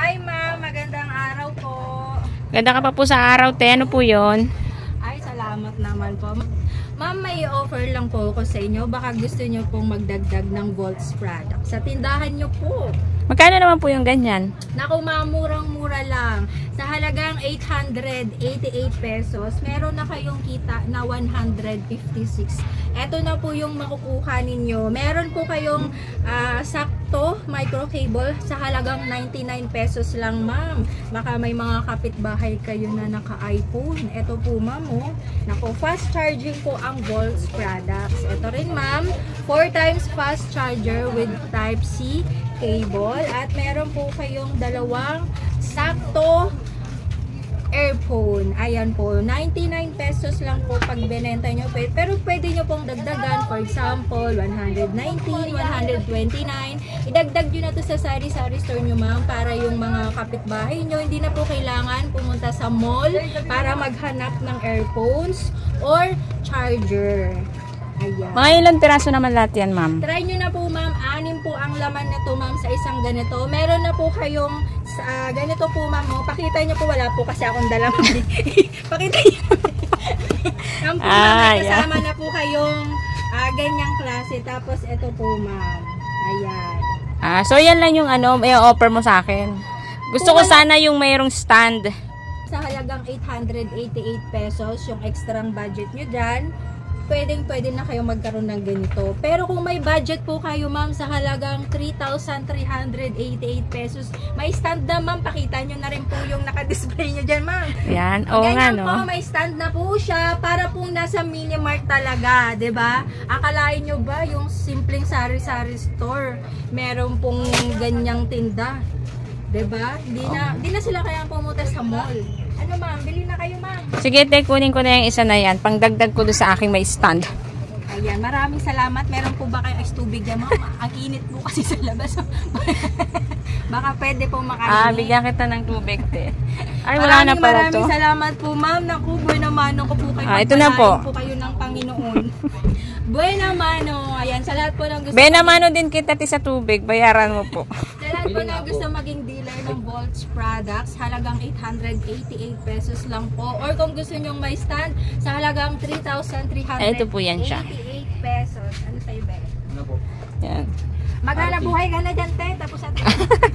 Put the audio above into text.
Hi ma'am, magandang araw po. Ganda ka pa po sa araw, te. Ano po yun? Ay, salamat naman po. Ma'am, may offer lang po ako sa inyo. Baka gusto nyo pong magdagdag ng Volts product. Sa tindahan nyo po. Magkano naman po yung ganyan? Naku ma'am, murang-mura lang. Sa halagang 888 pesos, meron na kayong kita na 156. Ito na po yung makukuha ninyo. Meron po kayong sakto micro cable sa halagang 99 pesos lang ma'am. Baka may mga kapitbahay kayo na naka-iPhone. Ito po ma'am, oh. Naku, fast charging po ang Volts products. Ito rin ma'am, 4 times fast charger with Type-C cable. At meron po kayong dalawang sakto earphone. Ayan po, 99 pesos lang po pag binenta nyo. Pero pwede nyo pong dagdagan. For example, 119, 129. Idagdag nyo na to sa sari-sari store nyo ma'am, para yung mga kapitbahay nyo, hindi na po kailangan pumunta sa mall para maghanap ng earphones or charger. Ayan. Mga ilang piraso naman lahat yan, ma'am? Try nyo na po ma'am, 6 po ang laman na to ma'am sa isang ganito. Meron na po kayong ganito po ma'am, oh. Pakita nyo po, wala po kasi akong dala. Pakita nyo. Yan po ma'am, kasama na po kayong ganyang klase. Tapos ito po ma'am, ayan. So yan lang yung i-offer mo sa akin. Gusto ko sana yung mayroong stand. Sa halagang 888 pesos, yung extra budget nyo dyan, pwede na kayo magkaroon ng ganito. Pero kung may budget po kayo ma'am sa halagang 3,388 pesos, may stand na ma'am, pakita nyo na rin po yung naka-display nyo dyan ma'am. Yan, oo nga no. Po, may stand na po siya para pong nasa mini-mart talaga, 'di ba? Akalain nyo ba yung simpleng sari-sari store, meron pong ganyang tinda? 'Di ba? Hindi na sila kaya pumunta sa mall. Ano ma'am, bili na kayo ma'am. Sige, te, kunin ko na yung isa na yan. Pangdagdag ko doon sa aking may stand. Ayan, maraming salamat. Meron po ba kayo ice tubig yan ma'am? Ang init po kasi sa labas. Baka pwede po makainit. Bigyan kita ng tubig, te. Ay, wala na pala to. Maraming salamat po ma'am. Naku, buena mano ko po kayo. Ito na po. Po kayo ng Panginoon. Buena mano. Ayan, sa lahat po ng gusto. Buena mano din kita, te, sa tubig. Bayaran mo po. Sa lahat po ng gusto maging dealer ng Volts products, halagang 888 pesos lang po. Or kung gusto nyong may stand, sa halagang 3,388 ito po yan siya. pesos. Ano sa'yo, Be? Ano po? Yan. Maghanap buhay ka na dyan, te. Tapos at